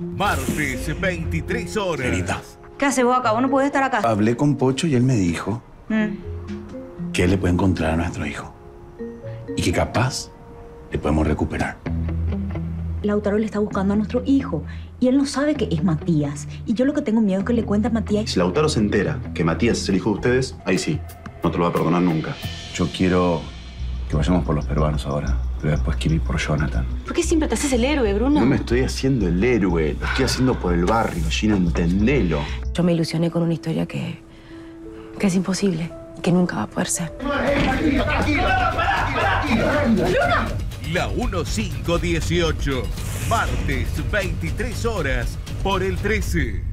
Martes, 23 horas. Nenita. ¿Qué haces vos acá? Vos no podés estar acá. Hablé con Pocho y él me dijo que él le puede encontrar a nuestro hijo. Y que capaz le podemos recuperar. Lautaro le está buscando a nuestro hijo y él no sabe que es Matías. Y yo lo que tengo miedo es que le cuente a Matías. Si Lautaro se entera que Matías es el hijo de ustedes, ahí sí, no te lo va a perdonar nunca. Yo quiero que vayamos por los peruanos ahora, pero después quiero ir por Jonathan. ¿Por qué siempre te haces el héroe, Bruno? No me estoy haciendo el héroe, lo estoy haciendo por el barrio, Gina, entendelo. Yo me ilusioné con una historia que es imposible, que nunca va a poder ser. La 1518. Martes, 23 horas por el 13.